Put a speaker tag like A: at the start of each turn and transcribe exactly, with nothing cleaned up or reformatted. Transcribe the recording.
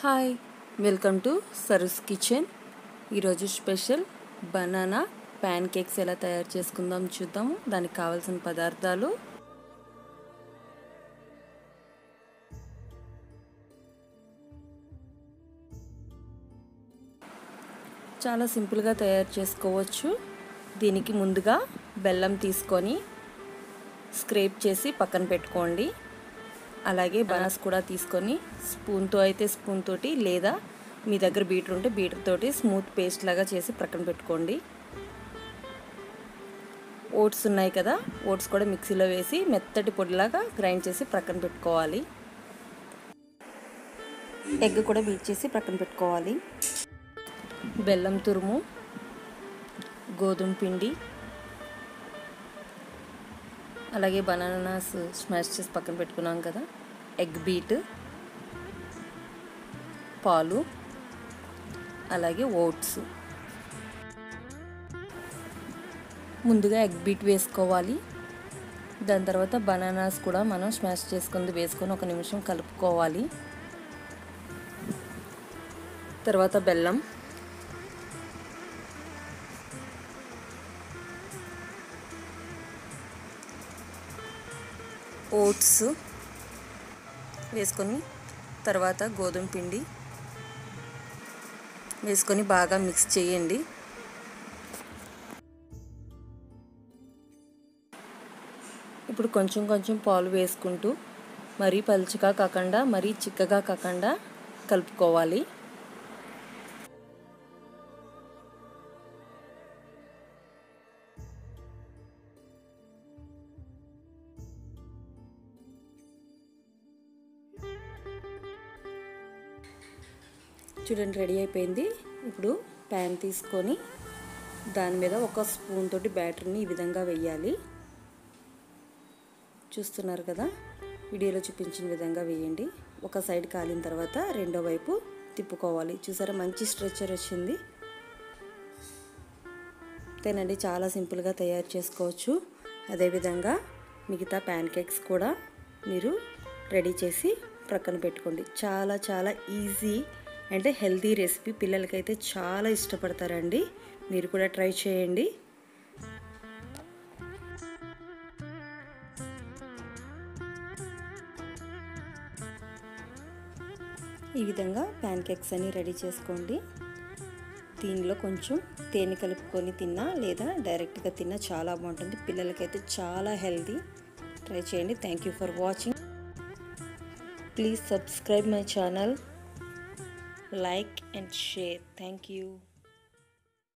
A: Hi, welcome to Saru's kitchen. ఈరోజు special banana pancakes ఎలా తయారు చేసుకుందాం చూద్దాము. దానికి కావాల్సిన పదార్థాలు: చాలా సింపుల్గా తయారు చేసుకోవచ్చు. దీనికి ముందుగా బెల్లం తీసుకొని స్క్రేప్ చేసి పక్కన పెట్టుకోండి. అలాగే బనానాస్ కూడా తీసుకొని స్పూన్తో అయితే స్పూన్ తోటి, లేదా మీ దగ్గర బీటర్ ఉంటే బీటర్ తోటి స్మూత్ పేస్ట్ లాగా చేసి పక్కన పెట్టుకోండి. ఓట్స్ ఉన్నాయి కదా, ఓట్స్ కూడా మిక్సీలో వేసి మెత్తటి పొడిలాగా గ్రైండ్ చేసి పక్కన పెట్టుకోవాలి. ఎగ్ కూడా బీట్ చేసి పక్కన పెట్టుకోవాలి. బెల్లం తురుము, గోధుమ పిండి, అలాగే బనానాస్ స్మాష్ చేసి పక్కన పెట్టుకున్నాం కదా, ఎగ్ బీట్, పాలు, అలాగే ఓట్స్. ముందుగా ఎగ్ బీట్ వేసుకోవాలి. దాని తర్వాత బనానాస్ కూడా మనం స్మాష్ చేసుకుంది వేసుకొని ఒక నిమిషం కలుపుకోవాలి. తర్వాత బెల్లం, ఓట్స్ వేసుకొని, తర్వాత గోధుమ పిండి వేసుకొని బాగా మిక్స్ చేయండి. ఇప్పుడు కొంచెం కొంచెం పాలు వేసుకుంటూ మరీ పలుచగా కాకుండా మరీ చిక్కగా కాకుండా కలుపుకోవాలి. చూడండి, రెడీ అయిపోయింది. ఇప్పుడు ప్యాన్ తీసుకొని దాని మీద ఒక స్పూన్ తోటి బ్యాటర్ని ఈ విధంగా వేయాలి. చూస్తున్నారు కదా, వీడియోలో చూపించిన విధంగా వేయండి. ఒక సైడ్ కాలిన తర్వాత రెండో వైపు తిప్పుకోవాలి. చూసారా, మంచి స్ట్రెచర్ వచ్చింది. అంతేనండి, చాలా సింపుల్గా తయారు చేసుకోవచ్చు. అదేవిధంగా మిగతా ప్యాన్ కేక్స్ కూడా మీరు రెడీ చేసి ప్రక్కన పెట్టుకోండి. చాలా చాలా ఈజీ అంటే హెల్తీ రెసిపీ. పిల్లలకైతే చాలా ఇష్టపడతారండి. మీరు కూడా ట్రై చేయండి. ఈ విధంగా ప్యాన్ కేక్స్ అన్ని రెడీ చేసుకోండి. దీనిలో కొంచెం తేనె కలుపుకొని తిన్నా లేదా డైరెక్ట్గా తిన్నా చాలా బాగుంటుంది. పిల్లలకైతే చాలా హెల్తీ. ట్రై చేయండి. Thank you for watching. Please subscribe my channel, like and share. Thank you.